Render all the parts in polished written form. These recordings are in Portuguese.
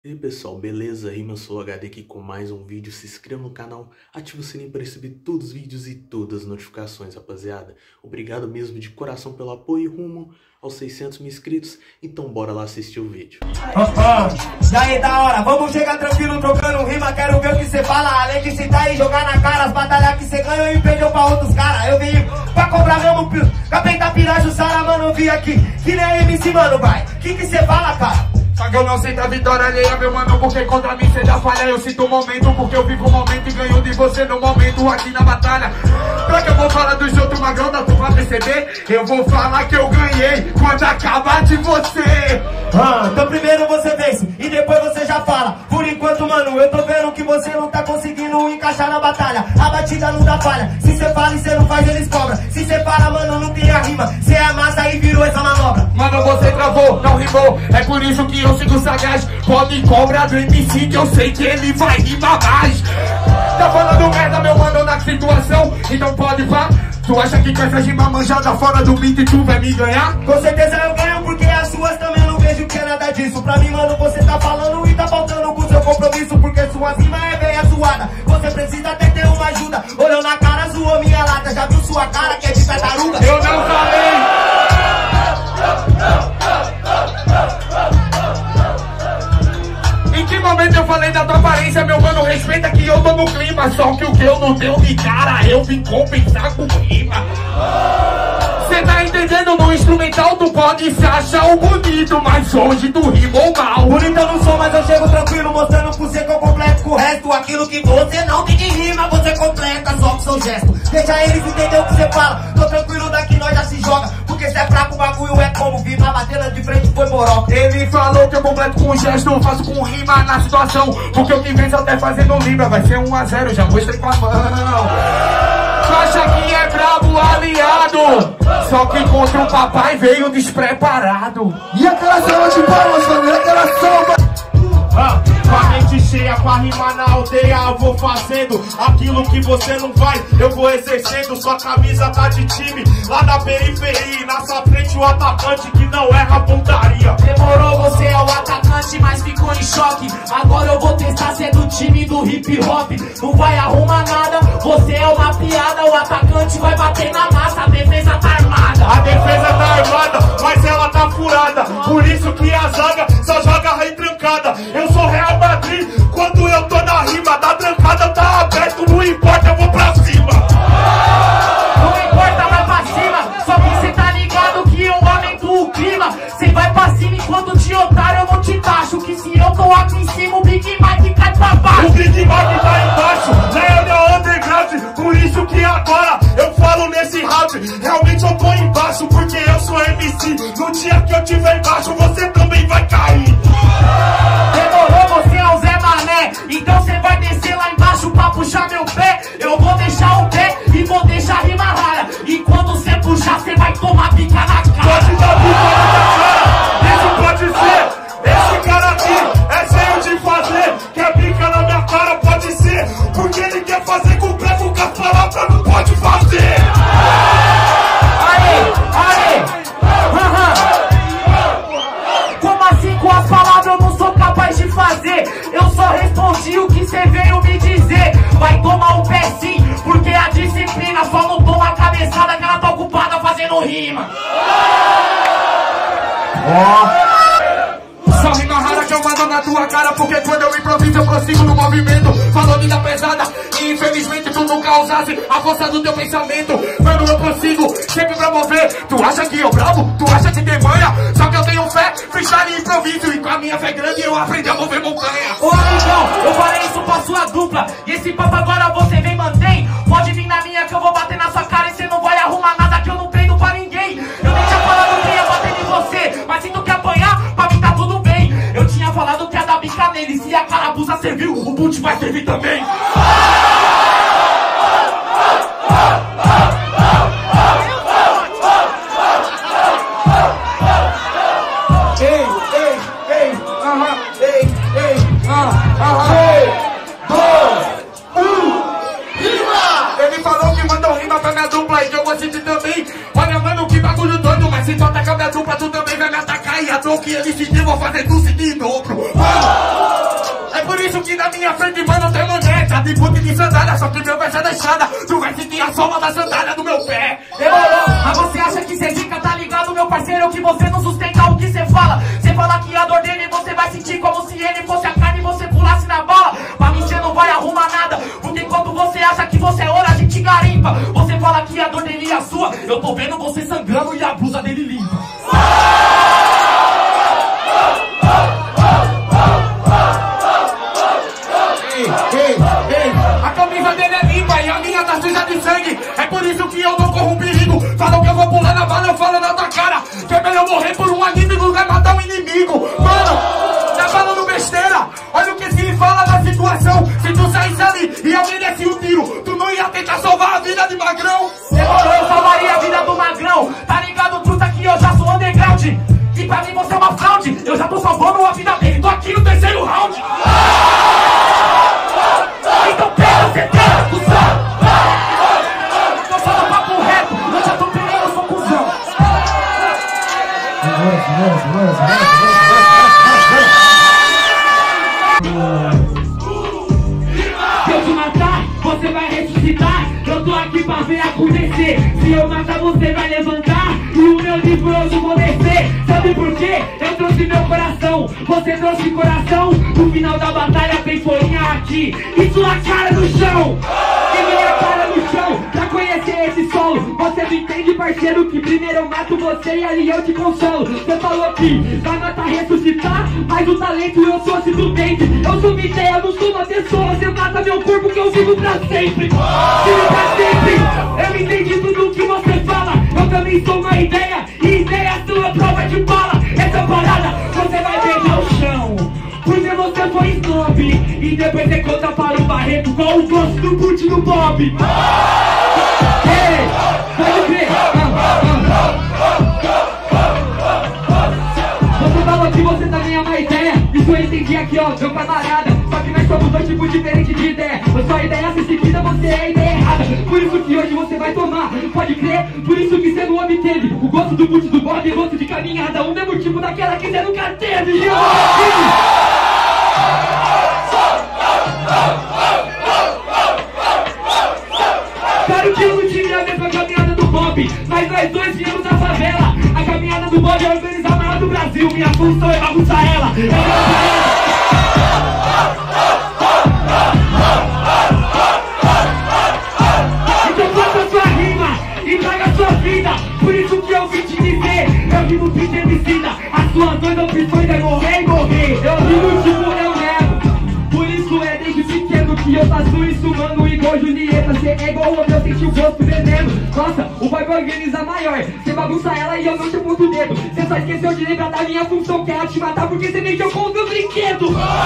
E aí pessoal, beleza? Rima, eu sou o HD aqui com mais um vídeo. Se inscreva no canal, ative o sininho para receber todos os vídeos e todas as notificações, rapaziada. Obrigado mesmo de coração pelo apoio rumo aos 600 mil inscritos. Então bora lá assistir o vídeo. E aí, da hora, vamos chegar tranquilo trocando rima. Quero ver o que cê fala, além de citar e jogar na cara as batalhas que cê ganhou e perdeu pra outros caras. Eu vim pra cobrar mesmo, capeta piraju, Sara, mano, eu vim aqui que nem MC, mano, vai. Que cê fala, cara? Só que eu não sinto a vitória alheia, meu mano, porque contra mim cê já falha. Eu sinto o momento, porque eu vivo o momento e ganho de você no momento aqui na batalha. Pra que eu vou falar dos outros magrão, dá tu pra perceber? Eu vou falar que eu ganhei quando acabar de você. Então primeiro você vence e depois você já fala. Por enquanto, mano, eu tô vendo que você não tá conseguindo encaixar na batalha. A batida não dá falha, se cê fala e cê não faz, eles cobram. Se cê para, mano, não tem a rima, cê amassa e virou essa manobra. Mano, você travou, não rimou, é por isso que eu sigo sagaz. Pode cobrar do MC que eu sei que ele vai rimar mais. Tá falando merda, meu mano, na situação, então pode vá. Tu acha que com essa rima manjada fora do beat tu vai me ganhar? Com certeza eu ganho, porque as suas também não vejo que é nada disso. Pra mim, mano, você tá falando e tá faltando com seu compromisso, porque sua rima é bem zoada. Você precisa até ter uma ajuda. Olhou na cara, zoou minha lata. Já viu sua cara que é de tartaruga? Eu não falei! Em que momento eu falei da tua aparência, meu mano? Respeita que eu tô no clima. Só que o que eu não deu de cara, eu vim compensar com rima. Cê tá entendendo? No instrumental tu pode se achar o bonito, mas hoje tu rimou mal. Bonito eu não sou, mas eu chego tranquilo, mostrando pro você que eu completo com o resto. Aquilo que você não tem de rima, você completa só com seu gesto. Deixa eles entender o que você fala. Tô tranquilo, daqui nós já se joga. Porque se é fraco o bagulho é como vir na bateria de frente foi moroca. Ele falou que eu completo com gesto, faço com rima na situação. Porque eu me venço até fazendo rima. Vai ser 1 a 0, já mostrei com a mão. Tu acha que é brabo aliado, só que contra o papai veio despreparado. E aquela salva de palmas, família, aquela salva. Com a mente cheia, com a rima na aldeia, eu vou fazendo aquilo que você não vai, eu vou exercendo. Sua camisa tá de time, lá na periferia, na sua frente o atacante que não erra a pontaria. Demorou, você é o atacante, mas ficou em choque. Agora eu vou testar ser do time do hip hop. Não vai arrumar nada, você é uma piada. O atacante vai bater na massa, a defesa tá armada. A defesa tá armada, mas ela tá furada. Por isso que a zaga só joga retrancada. Eu sou Real Madrid, quando eu tô na rima, da trancada tá aberto, não importa, eu vou pra cima. Não importa, vai pra cima, só que cê tá ligado que eu aumento o clima. Cê vai pra cima enquanto de otário eu não te taxo. Que se eu tô aqui em cima, o Big Mike cai pra baixo. O Big Mike tá embaixo, né, é underground. Por isso que agora eu falo nesse rap, realmente eu tô embaixo, porque eu sou MC. No dia que eu tiver embaixo, você também vai cair. Demorou, você é o Zé Mané, então cê vai descer lá embaixo pra puxar meu pé. Eu vou deixar o pé e vou deixar a rima rara. E quando cê puxar, cê vai tomar pica na cara. Pode dar pica na cara, isso pode ser. Esse cara aqui é cheio de fazer. Quer pica na minha cara, pode ser. Porque ele quer fazer completo com as palavras, não pode fazer. Aê, aê, Como assim com as palavras eu não sou capaz de fazer? Eu só respondi o que cê veio me dizer. Vai tomar o pé sim, porque a disciplina só não toma a cabeçada que ela tá ocupada fazendo rima. Só rima rara que eu mando na tua cara, porque quando eu improviso eu prossigo no movimento. Falou vida pesada e infelizmente tu nunca usasse a força do teu pensamento. Mano, eu prossigo sempre pra mover. Tu acha que eu bravo? Tu acha que tem manha? Só que eu tenho fé, freestyle e improviso. E com a minha fé grande eu aprendi a mover montanha. Ô amigão, eu falei isso pra sua dupla. E esse papo agora você vem mantém. Pode vir na minha que eu vou bater na sua cara e cê não vai arrumar nada, que eu não prendo pra ninguém. Eu nem tinha falado que ia bater em você, mas se tu quer apanhar, pra mim tá tudo bem. Eu tinha falado que ia dar bica nele. Se a carabuça serviu, o boot vai servir também. Ele falou que mandou rima pra minha dupla e que eu vou sentir também. Olha, mano, que bagulho doido, mas se tu atacar minha dupla, tu também vai me atacar. E a dor que ele sentiu, vou fazer tu sentir em dobro. na minha frente, mano, tem maneta de boot de sandália, só que meu verso é deixada. Tu vai sentir a sola da sandália do meu pé. Demorou, mas você acha que cê fica, tá ligado, meu parceiro? Que você não sustenta o que cê fala. Cê fala que a dor dele você vai sentir como se ele fosse a carne e você pulasse na bala. Pra mim cê não vai arrumar nada, porque enquanto você acha que você é ouro, a gente garimpa. Você fala que a dor dele é a sua, eu tô vendo você sangrando e a blusa dele limpa. A camisa dele é limpa e a minha tá suja de sangue. É por isso que eu não corro um perigo. Falam que eu vou pular na bala, eu falo na tua cara que é melhor morrer por um inimigo do que matar um inimigo. Mano, tá falando besteira. Olha o que se fala na situação. Se tu saísse ali e alguém desse um tiro, tu não ia tentar salvar a vida de Magrão? Demorou, eu salvaria a vida do Magrão. Tá ligado, truta, que eu já sou underground. E pra mim você é uma fraude. Eu já tô salvando a vida dele, tô aqui no terceiro round. Então pega, cê pega, cuzão. Tô falando papo reto, eu já tô pegando, eu sou cuzão. Se eu te matar, você vai ressuscitar. Eu tô aqui pra ver acontecer. Se eu matar, você vai levantar. E o meu livro eu não vou descer. Sabe por quê? Eu trouxe meu coração. Você trouxe coração. No final da batalha tem folhinha aqui e sua cara no chão. E minha cara no chão pra conhecer esse solo. Você não entende, parceiro, que primeiro eu mato você e ali eu te consolo. Você falou que vai matar, ressuscitar, mas o talento eu sou assistente. Eu sou uma ideia, eu não sou uma pessoa. Você mata meu corpo que eu vivo pra sempre. Vivo pra sempre. Eu entendi tudo o que você fala. Eu também sou uma ideia, e ideia é sua prova de bala. Essa parada você vai beijar o chão, porque você foi snob. E depois você conta para o Barreto qual o gosto do boot do Bob. Ei, pode ver. Você falou que você também é uma ideia. Isso eu entendi aqui, ó, meu camarada. Só que nós somos dois tipos diferentes de ideia. A sua ideia é ser seguida, você é a ideia errada. Por isso que hoje você vai tomar, pode crer. Por isso que você não obteve o gosto do boot do Bob e gosto de caminhada. O mesmo tipo daquela que você nunca teve. Claro que eu não tive a mesma caminhada do Bob, mas nós dois viemos da favela. A caminhada do Bob é organizar a maior do Brasil. Minha função é bagunçar ela. Então faça sua rima e traga sua vida. Por isso que eu vim te dizer, eu vivo de emicida. As suas duas opções é morrer e morrer. Eu vivo tipo eu nego. Por isso é desde pequeno que eu faço isso, mano, igual Julieta. Cê é igual o meu, senti o gosto veneno. Nossa, o bagulho organiza maior. Cê bagunça ela e eu não te aponto o dedo. Cê só esqueceu de lembrar da minha função, que é te matar porque cê mexeu com o meu brinquedo.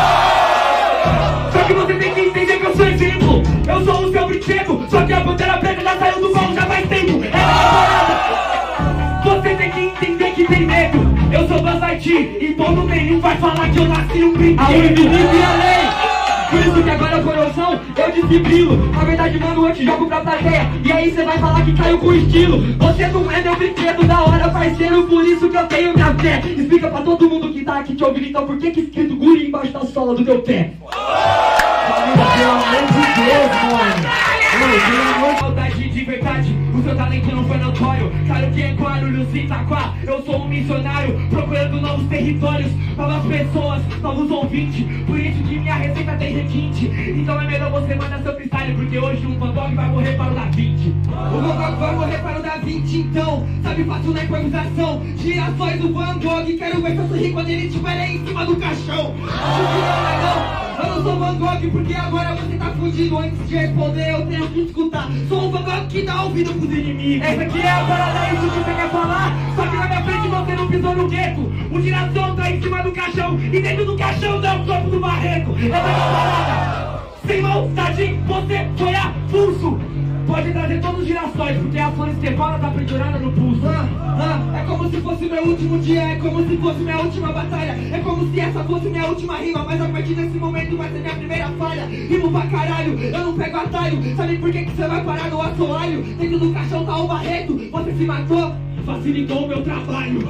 Só que você tem que entender que eu sou exemplo. Eu sou o seu brinquedo. Só que a Pantera Preta já saiu do baú já faz tempo. É minha parada. Você tem que entender que tem medo. Eu sou Buzz Lightyear e todo nenhum vai falar que eu nasci um brinquedo. A infinito e a lei. Por isso que agora a corrosão eu desfibrilo. Na verdade, mano, eu te jogo pra plateia. E aí cê vai falar que caiu com estilo. Você não é meu brinquedo da hora, parceiro. Por isso que eu tenho minha fé. Explica pra todo mundo que tá aqui te ouvindo. Então por que escrito guri embaixo da sola do teu pé? Pelo amor de Deus, mano. Saudade de verdade, o seu talento não foi notório. Claro que é Guarulhos, Itaquá. Eu sou um missionário, procurando novos territórios, novas pessoas, novos ouvintes. Por isso que minha receita tem requinte. Então é melhor você mandar seu freestyle, porque hoje um Van Gogh vai morrer para o Da Vinci. O Van Gogh vai morrer para o Da Vinci, então sabe fácil na improvisação. Girassóis do Van Gogh, quero ver seu sorrir quando ele estiver em cima do caixão. Acho que não, eu não sou Van Gogh, porque agora você tá fudido. Antes de responder eu tenho que escutar. Sou o Van Gogh que dá ouvido pros inimigos. Essa aqui é a parada, é isso que você quer falar. Só que na minha frente você não pisou no gueto. O girassol tá em cima do caixão e dentro do caixão dá o corpo do Barreto. Essa é a parada. Sem maldade, você foi avulso. Pode trazer todos os girassóis, porque a flor Estefana tá pendurada no pulso. É como se fosse meu último dia, é como se fosse minha última batalha. É como se essa fosse minha última rima, mas a partir desse momento vai ser minha primeira falha. Rimo pra caralho, eu não pego atalho. Sabe por que você vai parar no assoalho? Dentro do caixão tá o Barreto, você se matou, facilitou o meu trabalho.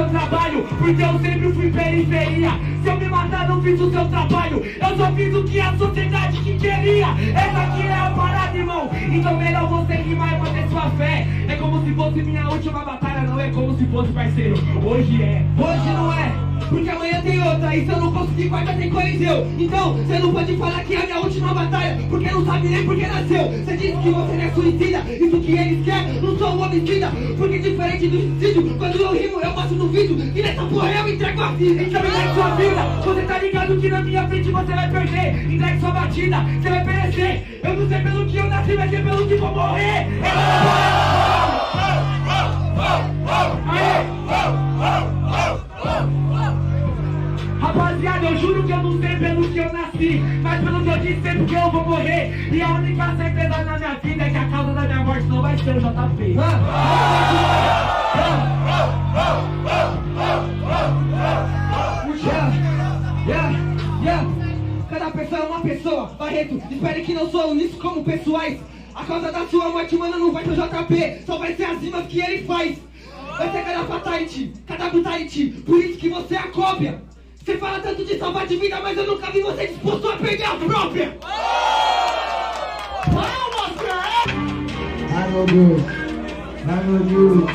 meu trabalho, porque eu sempre fui periferia. Se eu me matar, não fiz o seu trabalho, eu só fiz o que a sociedade que queria. Essa aqui é a parada, irmão. Então melhor você rimar e manter sua fé. É como se fosse minha última batalha, não é como se fosse, parceiro. Hoje é, hoje não é, porque amanhã tem outra. E se eu não conseguir, quarta tem Coliseu. Então, você não pode falar que é a minha última batalha, porque não sabe nem porque nasceu. Você disse que você não é suicida, isso que eles querem, não sou um homicida. Porque diferente do suicídio, quando eu rimo, eu mostro no vídeo que nessa porra eu entrego a vida. Então entregue sua vida, você tá ligado que na minha frente você vai perder. Entregue sua batida, você vai perecer. Eu não sei pelo que eu nasci, mas é pelo que vou morrer. Rapaziada, eu juro que eu não sei pelo que eu nasci, mas pelo que eu disse sei porque eu vou morrer. E a única certeza na minha vida é que a causa da minha morte não vai ser o JP. Cada pessoa é uma pessoa, Barreto, espere que não sou nisso como pessoais. A causa da sua morte, mano, não vai ser o JP, só vai ser as rimas que ele faz. Vai ser cada fatality, cada brutality, por isso que você é a cópia. Você fala tanto de salvar de vida, mas eu nunca vi você disposto a perder a própria. Ai meu Deus, ai meu Deus.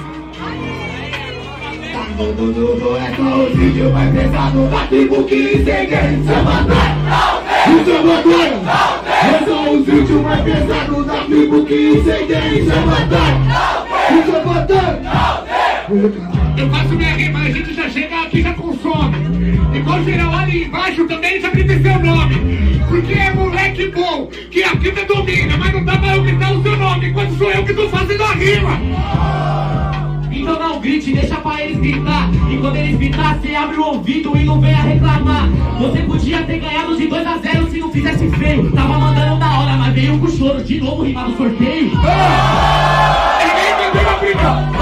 Tá todo mundo, é só o vídeo mais pesado da tribo que ninguém se matar. Isso é matar. É só o vídeo mais pesado da tribo que ninguém se matar. Isso é matar. Eu faço minha rima, a gente já chega aqui já consome. Igual geral ali embaixo também já grita seu nome. Porque é moleque bom, que a vida domina, mas não dá pra eu gritar o seu nome, enquanto sou eu que tô fazendo a rima. Então não grite, deixa pra eles gritar. E quando eles gritar, você abre o ouvido e não venha reclamar. Você podia ter ganhado de 2-0 se não fizesse feio. Tava mandando da hora, mas veio com choro. De novo rimar no sorteio. Ninguém entendeu a primeira.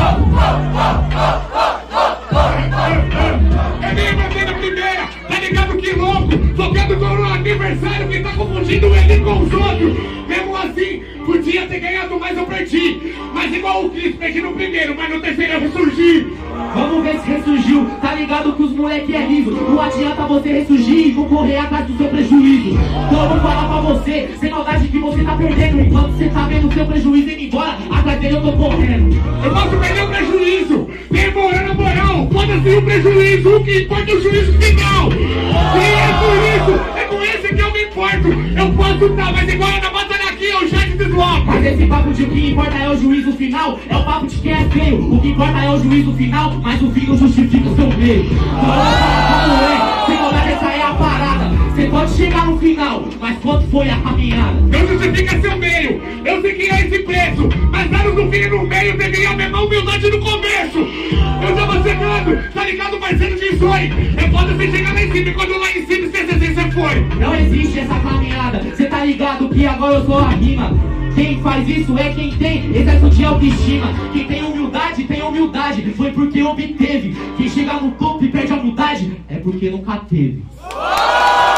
Ninguém entendeu a primeira. Tá ligado que louco? Focando no aniversário, quem tá confundindo ele com os outros. Mesmo assim, podia ter ganhado, mas eu perdi. Mas igual o Cris, perdi no primeiro, mas no terceiro eu ressurgi. Vamos ver se ressurgiu, tá ligado que os moleque é riso. Não adianta você ressurgir e concorrer atrás do seu prejuízo. Então eu vou falar pra você, sem maldade que você tá perdendo. Enquanto você tá vendo o seu prejuízo indo embora, atrás dele eu tô correndo. Eu posso perder o prejuízo, demorando a moral. Foda-se o prejuízo, o que importa é o juízo final. E é por isso, é com esse que eu me importo. Eu posso estar, mas igual na batalha aqui eu já te desloco. Mas esse papo de o que importa é o juízo final, é o papo de quem é feio. O que importa é o juízo final, mas o fim não justifica o seu meio. Como é? Sem maldade, essa é a parada. Você pode chegar no final, mas quanto foi a caminhada? Não justifica seu meio, eu sei que é esse preço. Mas dados no fim e no meio, deveria a mesma humildade no começo. Eu tava chegando, tá ligado, parceiro de sonho. É foda você chegar lá em cima e quando lá em cima você foi. Não existe essa caminhada, cê tá ligado que agora eu sou a rima. Quem faz isso é quem tem excesso de autoestima. Quem tem humildade, foi porque obteve. Quem chega no topo e perde a humildade é porque nunca teve.